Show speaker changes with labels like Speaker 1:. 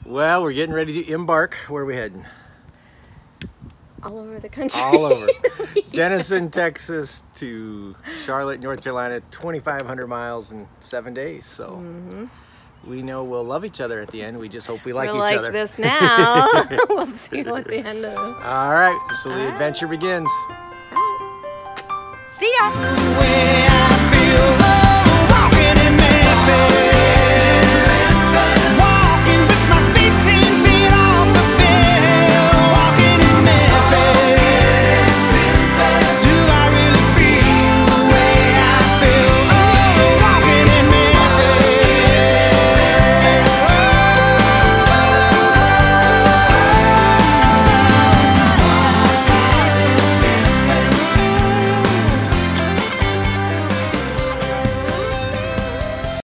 Speaker 1: Well, we're getting ready to embark. Where are we heading?
Speaker 2: All over the country.
Speaker 1: All over. Denison, Texas to Charlotte, North Carolina, 2,500 miles in 7 days. So we know we'll love each other at the end. We just hope we like
Speaker 2: We're
Speaker 1: each
Speaker 2: like
Speaker 1: other.
Speaker 2: this now. We'll see what the end of.
Speaker 1: All right, so the adventure begins.
Speaker 2: See ya.